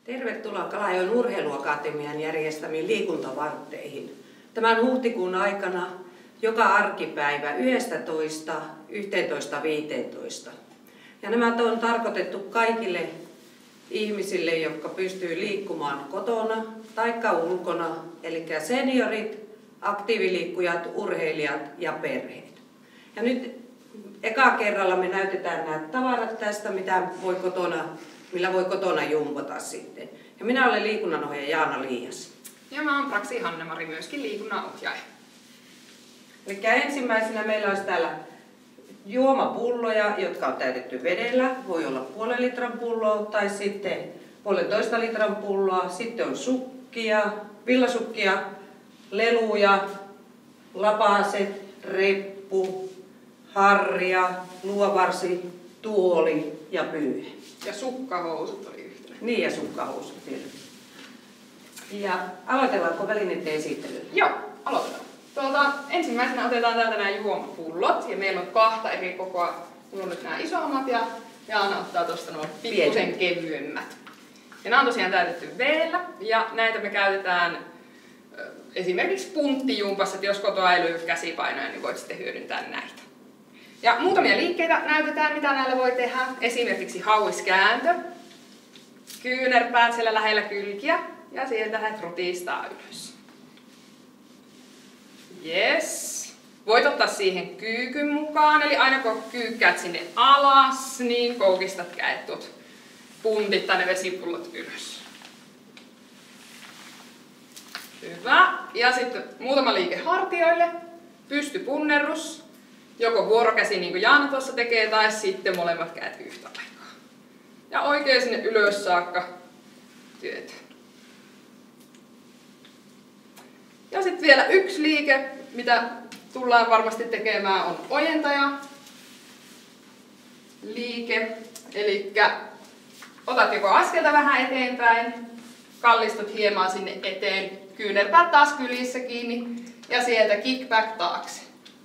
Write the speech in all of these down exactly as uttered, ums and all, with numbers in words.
Tervetuloa Kalajoen Urheiluakatemian järjestämiin liikuntavartteihin. Tämän huhtikuun aikana joka arkipäivä yksitoista yhteentoista viisitoista. Ja nämä on tarkoitettu kaikille ihmisille, jotka pystyy liikkumaan kotona tai ulkona, eli seniorit, aktiiviliikkujat, urheilijat ja perheet. Ja nyt eka kerralla me näytetään nämä tavarat tästä, mitä voi kotona, millä voi kotona jumpata sitten. Ja minä olen liikunnanohjaaja Jaana Liias. Ja mä oon Praksi Hanne-Mari, myöskin liikunnanohjaaja. Eli ensimmäisenä meillä olisi täällä juomapulloja, jotka on täytetty vedellä. Voi olla puolen litran pulloa tai sitten puolentoista litran pulloa. Sitten on sukkia, villasukkia, leluja, lapaset, reppu, harja, luovarsi, tuoli ja pyyhe. Ja sukkahousut oli yhtenä. Niin, ja sukkahousut vielä. Ja aloitellaanko välineiden esittelyllä? Joo, aloitetaan. Tuolta, ensimmäisenä otetaan täältä nämä juomapullot, ja meillä on kahta eri kokoa. Mulla on nyt nämä isommat, ja Jaana ottaa tuosta nuo pikkusen kevyemmät. Ja nämä on tosiaan täytetty veellä, ja näitä me käytetään esimerkiksi punttijumpassa, että jos kotoa ei löydy käsipainoja, niin voit sitten hyödyntää näitä. Ja muutamia liikkeitä näytetään, mitä näillä voi tehdä. Esimerkiksi hauiskääntö, kyynärpäät siellä lähellä kylkiä, ja sieltä lähdet rutistaa ylös. Yes. Voit ottaa siihen kyykyn mukaan, eli aina kun kyykkäät sinne alas, niin koukistat kädet tuot puntit tai ne vesipullot ylös. Hyvä. Ja sitten muutama liike hartioille. Pystypunnerrus. Joko vuorokäsi niin kuin Jaana tuossa tekee, tai sitten molemmat kädet yhtä aikaa. Ja oikein sinne ylös saakka työtä. Ja sitten vielä yksi liike, mitä tullaan varmasti tekemään, on ojentaja liike. Eli otat joko askelta vähän eteenpäin, kallistut hieman sinne eteen, kyynärpäät taas kylissä kiinni ja sieltä kickback taakse.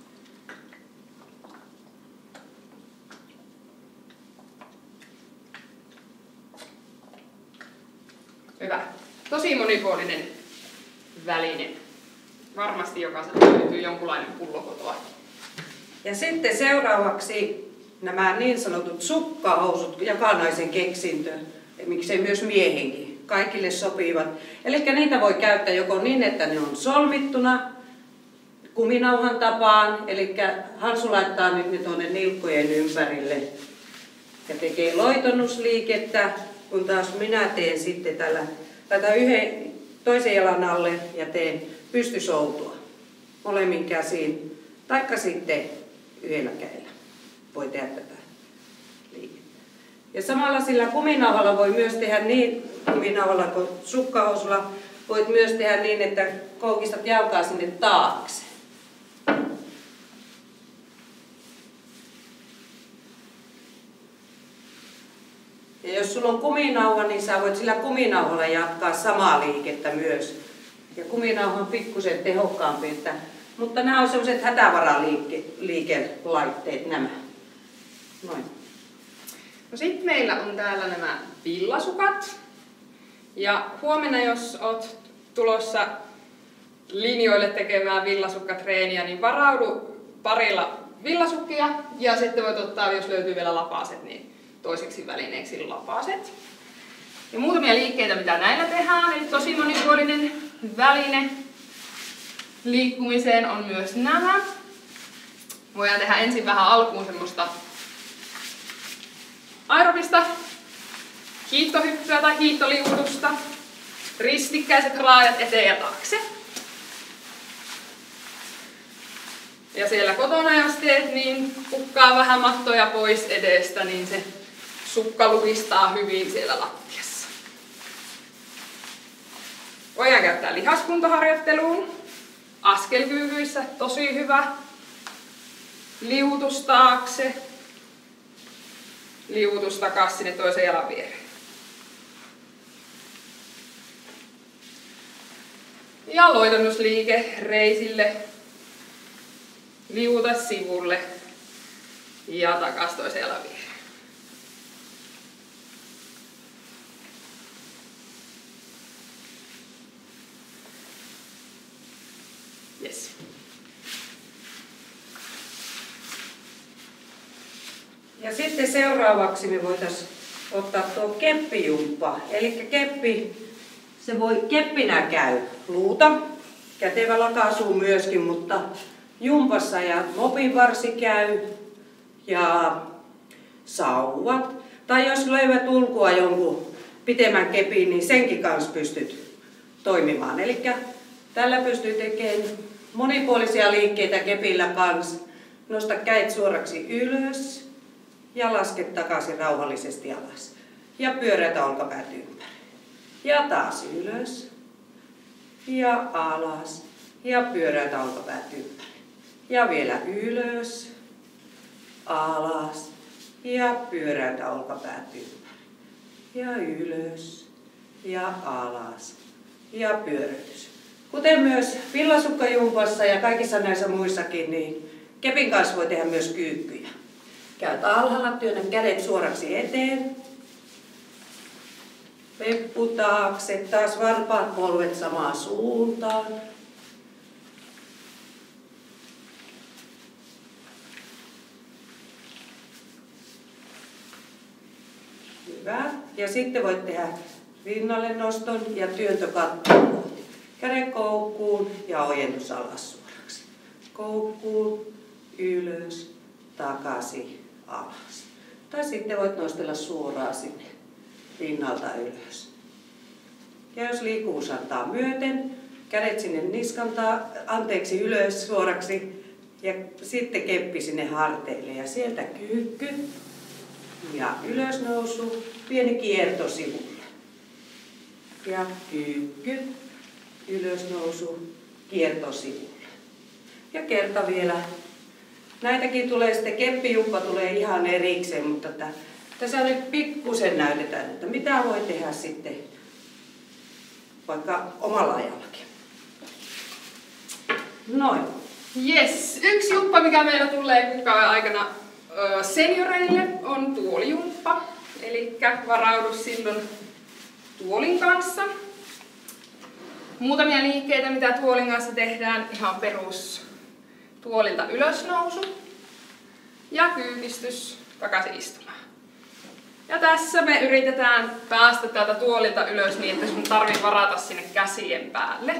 Hyvä. Tosi monipuolinen väline. Varmasti jokaisella löytyy jonkunlainen pullo kotoa. Ja sitten seuraavaksi nämä niin sanotut sukkahousut, jakanaisen keksintö, ja miksei myös miehenkin, kaikille sopivat. Eli niitä voi käyttää joko niin, että ne on solmittuna kuminauhan tapaan, eli Hansu laittaa nyt ne tuonne nilkkojen ympärille ja tekee loitonnusliikettä, kun taas minä teen sitten tällä, laitan yhden toisen jalan alle ja teen pystysoutua molemmin käsiin, taikka sitten yhdellä kädellä voi tehdä tätä liikettä. Ja samalla sillä kuminauhalla voi myös tehdä niin, kuminauhalla kuin sukkahousulla, voit myös tehdä niin, että koukistat jalkaa sinne taakse. Ja jos sulla on kuminauha, niin sä voit sillä kuminauhalla jatkaa samaa liikettä myös. Ja kuminauha on pikkusen tehokkaampi, että, mutta nämä on sellaiset hätävaraliikelaitteet nämä. Noin. No sitten meillä on täällä nämä villasukat. Ja huomenna, jos oot tulossa linjoille tekemään villasukkatreeniä, niin varaudu parilla villasukkia. Ja sitten voit ottaa, jos löytyy vielä lapaset, niin toiseksi välineeksi lapaset. Ja muutamia liikkeitä, mitä näillä tehdään, eli tosi monipuolinen väline liikkumiseen on myös nämä. Voidaan tehdä ensin vähän alkuun semmoista aerobista hiihtohyppyä tai hiihtoliukutusta. Ristikkäiset raajat eteen ja taakse. Ja siellä kotona jos teet, niin pukkaa vähän mattoja pois edestä, niin se sukka luhistaa hyvin siellä lattiassa. Voidaan käyttää lihaskuntoharjoitteluun. Askelkyykyissä tosi hyvä. Liuutus taakse. Liuutus takaisin sinne toisen jalan viereen. Ja loitonnusliike reisille. Liuuta sivulle. Ja takaisin toisen jalan viereen. Ja sitten seuraavaksi me voitaisiin ottaa tuo keppijumppa. Eli keppi, se voi, keppinä käy luuta, kätevä lakasuu myöskin, mutta jumpassa ja mopin varsi käy ja sauvat. Tai jos löydät ulkoa jonkun pitemmän kepin, niin senkin kanssa pystyt toimimaan. Eli tällä pystyy tekemään monipuolisia liikkeitä kepillä kanssa. Nosta kädet suoraksi ylös ja laske takaisin rauhallisesti alas. Ja pyörätä olkapäät ympäri. Ja taas ylös ja alas ja pyörätä olkapäät ympäri. Ja vielä ylös, alas ja pyörätä olkapäät ympäri. Ja ylös ja alas ja pyörätys. Kuten myös villasukkajumpassa ja kaikissa näissä muissakin, niin kepin kanssa voi tehdä myös kyykkyjä. Käyt alhaalla, työnnä kädet suoraksi eteen. Peppu taakse, taas varpaat polvet samaan suuntaan. Hyvä. Ja sitten voit tehdä rinnalle noston ja työntö kattoon kohti. Käden koukkuun ja ojennus alas suoraksi. Koukkuun, ylös, takaisin, alas. Tai sitten voit nostella suoraan sinne rinnalta ylös. Ja jos liikkuvuus antaa myöten, kädet sinne niskantaa, anteeksi ylös suoraksi ja sitten keppi sinne harteille ja sieltä kyykky ja ylösnousu, pieni kierto sivulle. Ja kyykky, ylösnousu, kierto sivulle. Ja kerta vielä. Näitäkin tulee sitten, keppijumppa tulee ihan erikseen, mutta että tässä nyt pikkusen näytetään, että mitä voi tehdä sitten vaikka omalla ajallakin. Noin. Yes. Yksi jumppa, mikä meillä tulee kuukauden aikana senioreille, on tuolijumppa. Eli varaudu silloin tuolin kanssa. Muutamia liikkeitä, mitä tuolin kanssa tehdään, ihan perus tuolilta ylösnousu ja kyykistys takaisin istumaan. Ja tässä me yritetään päästä täältä tuolilta ylös niin, että sun tarvii varata sinne käsien päälle.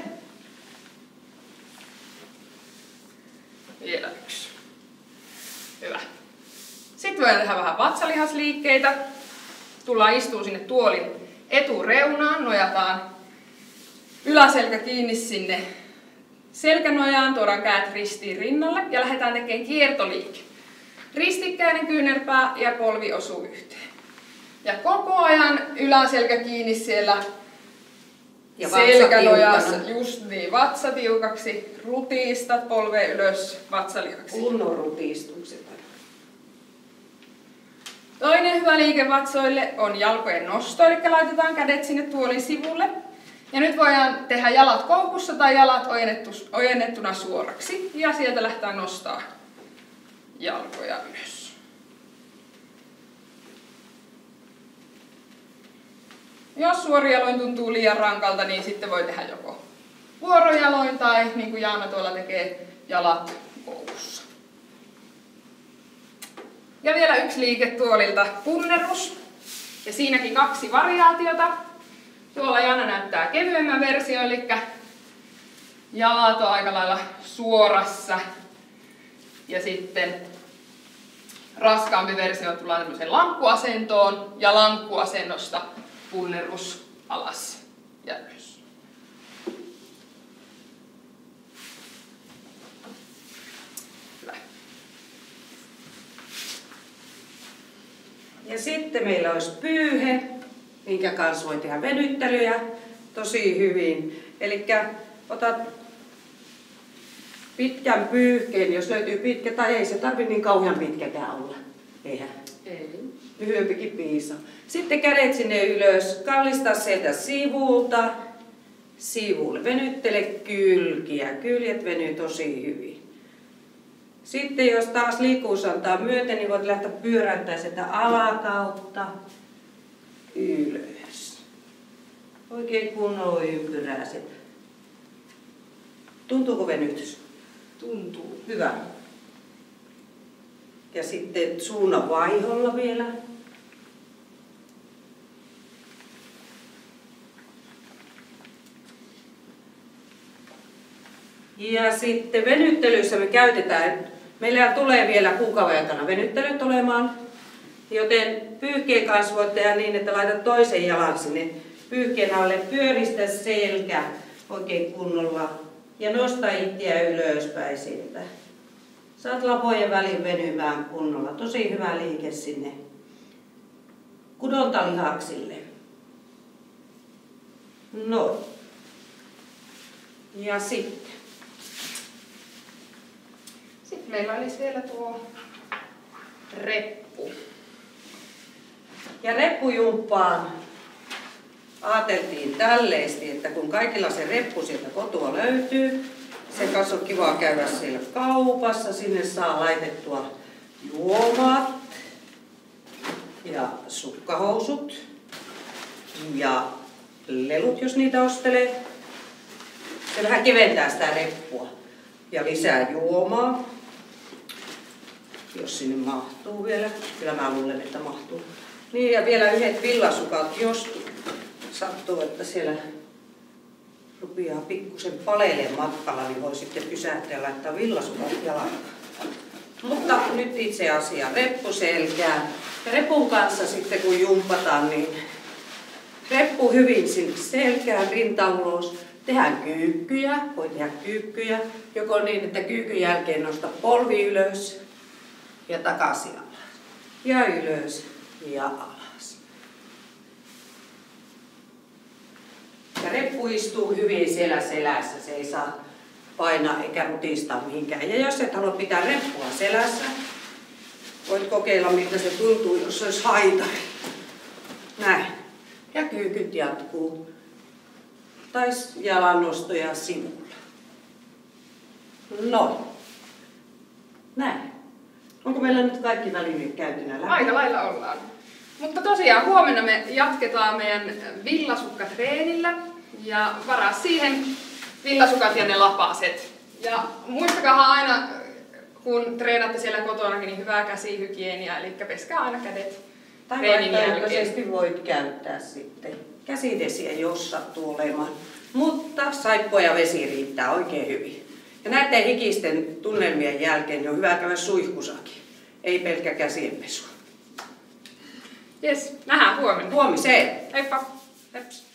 Vielä yksi. Hyvä. Sitten voidaan tehdä vähän vatsalihasliikkeitä. Tullaan istumaan sinne tuolin etureunaan, nojataan yläselkä kiinni sinne selkänojaan, tuodaan käät ristiin rinnalle ja lähdetään tekemään kiertoliike. Ristikkäinen kyynärpää ja polvi osuu yhteen. Ja koko ajan yläselkä kiinni siellä ja selkänojassa, just niin, vatsa tiukaksi, rutistat polveen ylös, vatsalihaksi. Kunnon rutistukset. Toinen hyvä liike vatsoille on jalkojen nosto, eli laitetaan kädet sinne tuolin sivulle. Ja nyt voidaan tehdä jalat koukussa tai jalat ojennettuna suoraksi. Ja sieltä lähdetään nostaa jalkoja ylös. Jos suorijaloin tuntuu liian rankalta, niin sitten voi tehdä joko vuorojaloin tai niin kuin Jaana tuolla tekee, jalat koukussa. Ja vielä yksi liike tuolilta, punnerus. Ja siinäkin kaksi variaatiota. Tuolla Jaana näyttää kevyemmän versio, eli jalat on aika lailla suorassa. Ja sitten raskaampi versio tullaan tämmöiseen lankkuasentoon ja lankkuasennosta punnerus alas ja ylös. Hyvä. Ja sitten meillä olisi pyyhe, minkä kanssa voi tehdä venyttelyjä tosi hyvin. Eli otat pitkän pyyhkeen, jos löytyy pitkä, tai ei se tarvitse niin kauhean pitkäkään olla. Eihän. Ei. Lyhyempikin piisa. Sitten kädet sinne ylös, kallista sieltä sivulta, sivulle. Venyttele kylkiä, kyljet venyy tosi hyvin. Sitten jos taas liikkuvuus antaa myöten, niin voit lähteä pyöräyttämään sitä alakautta ylös. Oikein kunnolla ympyräiset. Tuntuuko venytys? Tuntuu. Hyvä. Ja sitten suunnan vaiholla vielä. Ja sitten venyttelyssä me käytetään, meillä tulee vielä kuukauden aikana venyttelyt olemaan, joten pyyhkeen kanssa voit tehdä niin, että laitat toisen jalan sinne pyyhkeen alle, pyöristä selkä oikein kunnolla ja nosta itseä ylöspäin siitä. Saat lapojen välin venymään kunnolla. Tosi hyvä liike sinne kudontalihaksille. Noin. Ja sitten. Sitten meillä olisi vielä tuo reppu. Ja reppujumppaan ajateltiin tälleesti, että kun kaikilla se reppu sieltä kotoa löytyy, sen kanssa on kiva käydä siellä kaupassa, sinne saa laitettua juomat ja sukkahousut ja lelut, jos niitä ostelee. Se vähän keventää sitä reppua ja lisää juomaa, jos sinne mahtuu vielä. Kyllä mä luulen, että mahtuu. Niin ja vielä yhdet villasukat, jos sattuu, että siellä rupeaa pikkusen paleleen matkalla, niin voi sitten pysähtyä ja laittaa villasukat jalan. Mutta nyt itse asia, reppu selkään. Ja repun kanssa sitten kun jumpataan, niin reppu hyvin sinne selkään, rinta ulos. Tehdään kyykkyjä, voi tehdä kyykkyjä, joko niin, että kyykyn jälkeen nosta polvi ylös ja takaisin alas. Ja ylös ja alas. Ja reppu istuu hyvin siellä selässä, se ei saa painaa eikä rutistaa mihinkään. Ja jos et halua pitää reppua selässä, voit kokeilla miltä se tuntuu, jos se olisi haitari. Näin. Ja kyykyt jatkuu. Tai jalannostoja sivulla. Noin. Näin. Onko meillä nyt kaikki välineet käytynä läpi? Aika lailla ollaan. Mutta tosiaan huomenna me jatketaan meidän villasukkatreenillä ja varaa siihen villasukat ja ne lapaset. Ja muistakaa aina, kun treenatte siellä kotonakin, niin hyvää käsihygieniaa, eli peskää aina kädet tai treenin jälkeen. Tai voit käyttää sitten käsidesiä, jos sattuu olemaan. Mutta saippua ja vesi riittää oikein hyvin. Ja näiden hikisten tunnelmien jälkeen niin on hyvä käydä suihkusakin. Ei pelkkä käsienpesua. Jes, nähdään huomenna. Huomiseen. Heippa. Heps.